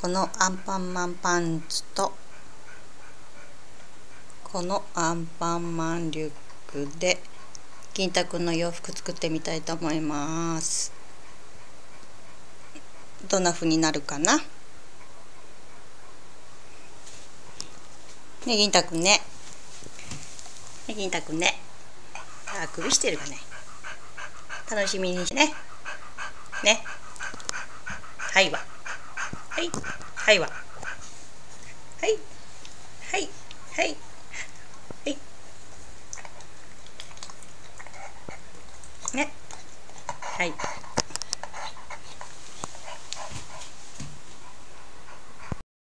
このアンパンマンパンツとこのアンパンマンリュックで金太くんの洋服作ってみたいと思います。どんな風になるかな。ね、銀太くんね。ね、銀太くんね。あくびしてるかね。楽しみにしてね。ね。はいわ。はい。はいわ。はい。はい。はい。